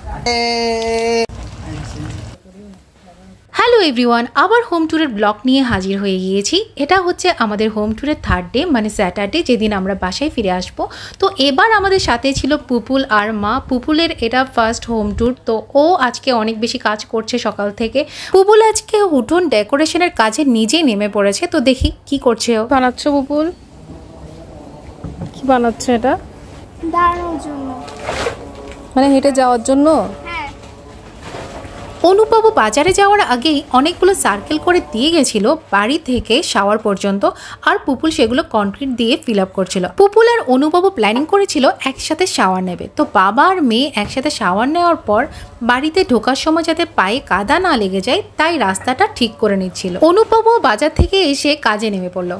Hello everyone, আবার home ট্যুরের blog নিয়ে হাজির হয়ে গিয়েছি। এটা হচ্ছে আমাদের হোম ট্যুরের থার্ড ডে, মানে স্যাটারডে, যেদিন আমরা বাসায় ফিরে আসবো। তো এবার আমাদের সাথে ছিল পুপুল আর মা। পুপুলের এটা ফার্স্ট হোম ট্যুর, তো ও আজকে অনেক বেশি কাজ করছে সকাল থেকে। পুপুল আজকে উঠোন ডেকোরেশনের কাজে নিজেই নেমে পড়েছে। তো দেখি কি করছে ও। বানাচ্ছ পুপুল? কি বানাচ্ছে এটা? দাঁড়ানোর জন্য, মানে হেঁটে যাওয়ার জন্য। অনুপবাবু বাজারে যাওয়ার আগেই অনেকগুলো সার্কেল করে দিয়ে গেছিল বাড়ি থেকে শাওয়ার পর্যন্ত, আর পুপুল সেগুলো কনক্রিট দিয়ে ফিল আপ করছিল। পুপুল আর অনুপবাবু প্ল্যানিং করেছিল একসাথে শাওয়ার নেবে। তো বাবা আর মেয়ে একসাথে শাওয়ার নেওয়ার পর বাড়িতে ঢোকার সময় যাতে পায়ে কাদা না লেগে যায় তাই রাস্তাটা ঠিক করে নিচ্ছিল। অনুপবাবু বাজার থেকে এসে কাজে নেমে পড়ল।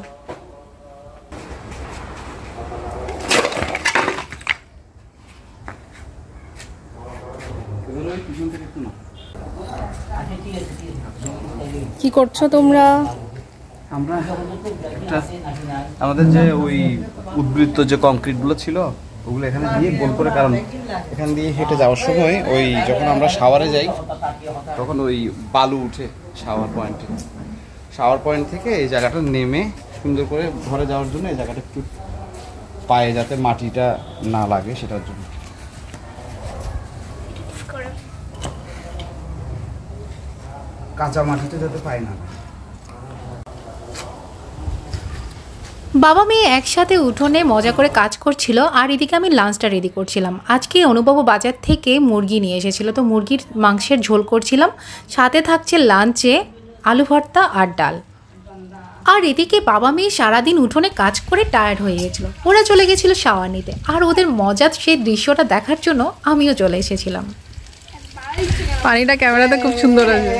কি করছো তোমরা? আমরা আমাদের যে ওই উদ্বৃত্ত যে কংক্রিটগুলো ছিল ওগুলো এখানে দিয়ে গোল করে, কারণ এখান দিয়ে হেঁটে যাওয়ার সময় ওই যখন আমরা শাওয়ারে যাই তখন ওই বালু উঠে শাওয়ার পয়েন্ট থেকে এই জায়গাটা নেমে সুন্দর করে ঘরে যাওয়ার জন্য এই জায়গাটা একটু পায়ে যাতে মাটিটা না লাগে সেটার জন্য। কাঁচা মাটিতে যাতে পায় না। বাবা মেয়ে একসাথে উঠোনে মজা করে কাজ করছিল, আর এদিকে আমি লাঞ্চটা রেডি করছিলাম। আজকে অনুবাবু বাজার থেকে মুরগি নিয়ে এসেছিল, তো মুরগির মাংসের ঝোল করছিলাম। সাথে থাকছে লাঞ্চে আলু ভর্তা আর ডাল। আর এদিকে বাবা মেয়ে সারাদিন উঠোনে কাজ করে টায়ার্ড হয়ে গেছিল। ওরা চলে গেছিল শাওয়ার নিতে, আর ওদের মজার সেই দৃশ্যটা দেখার জন্য আমিও চলে এসেছিলাম। পানিটা ক্যামেরাতে খুব সুন্দর আছে।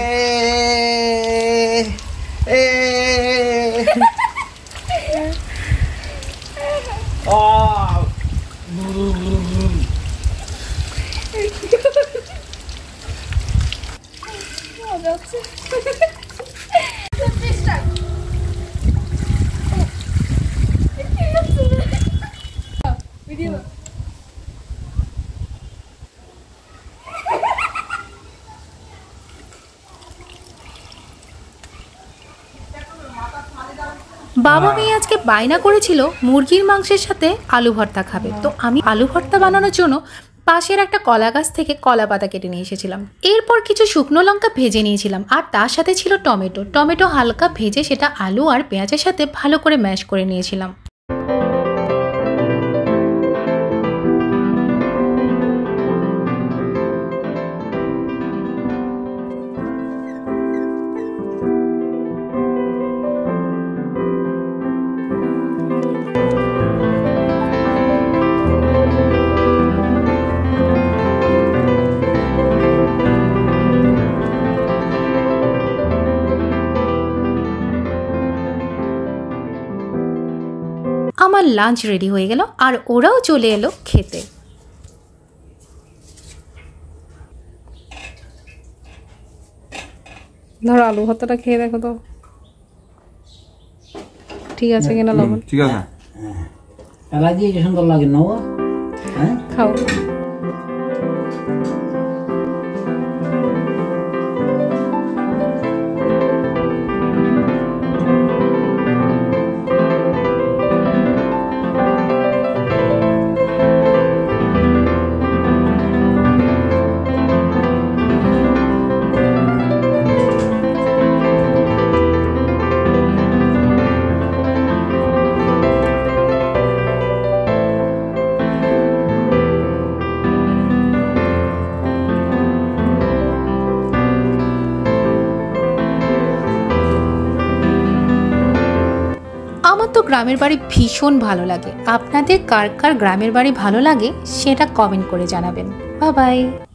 বাবা মেয়ে আজকে বায়না করেছিল মুরগির মাংসের সাথে আলু ভর্তা খাবে, তো আমি আলু ভর্তা বানানোর জন্য পাশের একটা কলা গাছ থেকে কলা পাতা কেটে নিয়ে এসেছিলাম। এরপর কিছু শুকনো লঙ্কা ভেজে নিয়েছিলাম, আর তার সাথে ছিল টমেটো হালকা ভেজে সেটা আলু আর পেঁয়াজের সাথে ভালো করে ম্যাশ করে নিয়েছিলাম। আমার লাঞ্চ রেডি হয়ে গেল, আর ওরাও চলে এলো খেতে। ধরো আলু ভর্তাটা খেয়ে দেখো তো ঠিক আছে কিনা লবণ। ঠিক আছে, এলা দিয়ে কি সুন্দর লাগে না? হ্যাঁ, খাও। আমার তো গ্রামের বাড়ি ভীষণ ভালো লাগে। আপনাদের কার কার গ্রামের বাড়ি ভালো লাগে সেটা কমেন্ট করে জানাবেন। Bye by.